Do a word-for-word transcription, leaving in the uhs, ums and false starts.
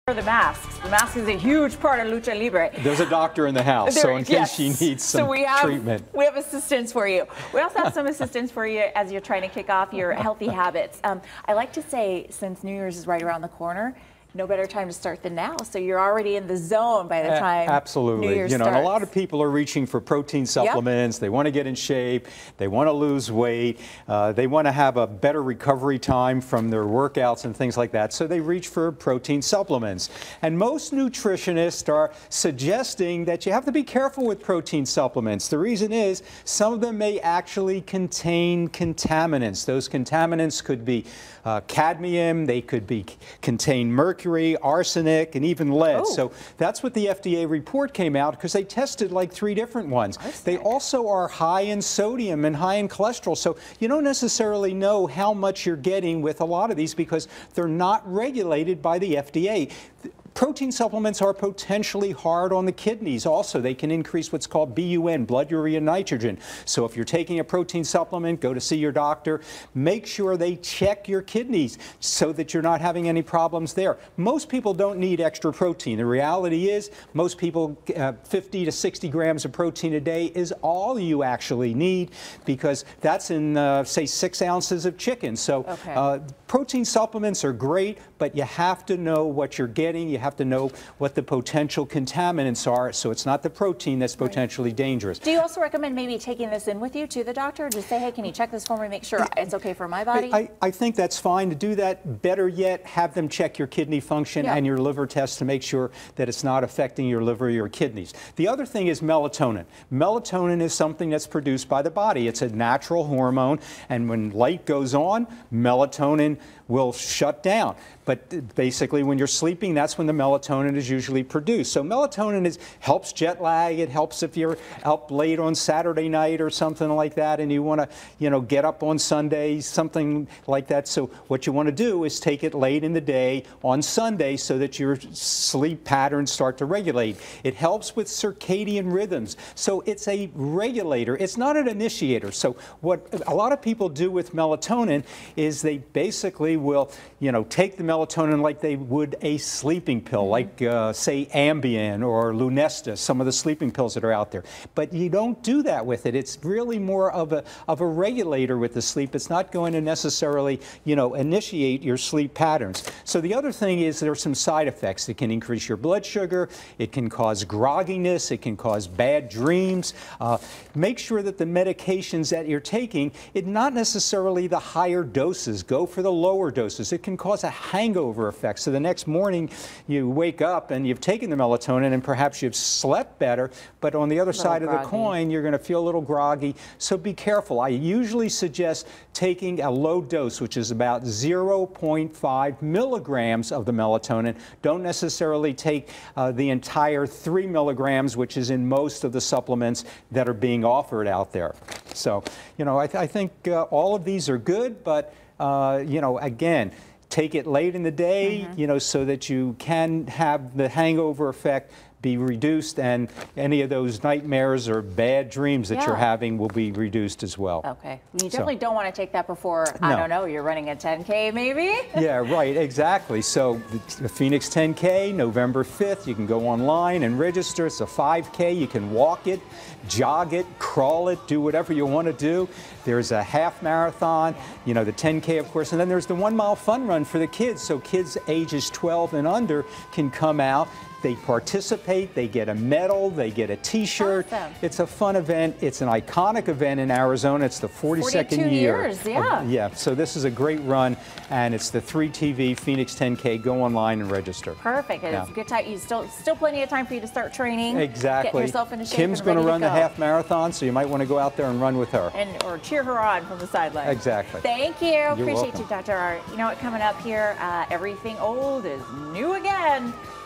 The masks. The mask is a huge part of Lucha Libre. There's a doctor in the house, there, so in case yes. she needs some so we have, treatment. We have assistance for you. We also have some assistance for you as you're trying to kick off your healthy habits. Um, I like to say, since New Year's is right around the corner, no better time to start than now. So you're already in the zone by the time Absolutely. New Year's you know, starts. And a lot of people are reaching for protein supplements. Yep. They want to get in shape. They want to lose weight. Uh, they want to have a better recovery time from their workouts and things like that. So they reach for protein supplements. And most nutritionists are suggesting that you have to be careful with protein supplements. The reason is some of them may actually contain contaminants. Those contaminants could be uh, cadmium. They could be contain mercury, arsenic, and even lead. Oh. So that's what the F D A report came out because they tested like three different ones. Arsenic. They also are high in sodium and high in cholesterol. So you don't necessarily know how much you're getting with a lot of these because they're not regulated by the F D A. Protein supplements are potentially hard on the kidneys also. They can increase what's called B U N, blood urea nitrogen. So if you're taking a protein supplement, go to see your doctor. Make sure they check your kidneys so that you're not having any problems there. Most people don't need extra protein. The reality is most people, uh, fifty to sixty grams of protein a day is all you actually need because that's in, uh, say, six ounces of chicken. So okay. uh, protein supplements are great, but you have to know what you're getting. You have to know what the potential contaminants are, so it's not the protein that's potentially right. dangerous. Do you also recommend maybe taking this in with you to the doctor? Just say, hey, can you check this for me, make sure it's okay for my body? I, I think that's fine to do that. Better yet, have them check your kidney function yeah. and your liver test to make sure that it's not affecting your liver or your kidneys. The other thing is melatonin. Melatonin is something that's produced by the body. It's a natural hormone, and when light goes on, melatonin will shut down. But basically, when you're sleeping, that's when the melatonin is usually produced. So melatonin is, helps jet lag. It helps if you're up late on Saturday night or something like that, and you want to, you know, get up on Sunday, something like that. So what you want to do is take it late in the day on Sunday so that your sleep patterns start to regulate. It helps with circadian rhythms. So it's a regulator. It's not an initiator. So what a lot of people do with melatonin is they basically will, you know, take the melatonin like they would a sleeping pill, mm-hmm. like, uh, say, Ambien or Lunesta, some of the sleeping pills that are out there. But you don't do that with it. It's really more of a, of a regulator with the sleep. It's not going to necessarily, you know, initiate your sleep patterns. So the other thing is there are some side effects. It can increase your blood sugar. It can cause grogginess. It can cause bad dreams. Uh, make sure that the medications that you're taking, it's not necessarily the higher doses. Go for the lower doses. It can cause a hangover effect. So the next morning you wake up and you've taken the melatonin and perhaps you've slept better, but on the other side of the coin you're going to feel a little groggy. So be careful. I usually suggest taking a low dose, which is about zero point five milligrams of the melatonin. Don't necessarily take uh, the entire three milligrams, which is in most of the supplements that are being offered out there. So, you know, I, th I think uh, all of these are good, but uh, you know, again, take it late in the day, mm-hmm. you know, so that you can have the hangover effect be reduced, and any of those nightmares or bad dreams that yeah. you're having will be reduced as well. Okay. You definitely so, don't want to take that before, no. I don't know, you're running a ten K maybe? Yeah, right, exactly. So the Phoenix ten K, November fifth, you can go online and register. It's a five K. You can walk it, jog it, crawl it, do whatever you want to do. There's a half marathon, you know, the ten K, of course, and then there's the one mile fun run for the kids. So kids ages twelve and under can come out. They participate, they get a medal, they get a T-shirt. Awesome. It's a fun event. It's an iconic event in Arizona. It's the forty-second forty-two year. years, yeah. Of, yeah, so this is a great run, and it's the three T V Phoenix ten K. Go online and register. Perfect. Yeah. It's a good time. You still still plenty of time for you to start training. Exactly. Get yourself into shape. Kim's going to run go. the half marathon, so you might want to go out there and run with her. And or cheer her on from the sideline. Exactly. Thank you. You're Appreciate welcome. you, Doctor Art. You know what? Coming up here, uh, everything old is new again.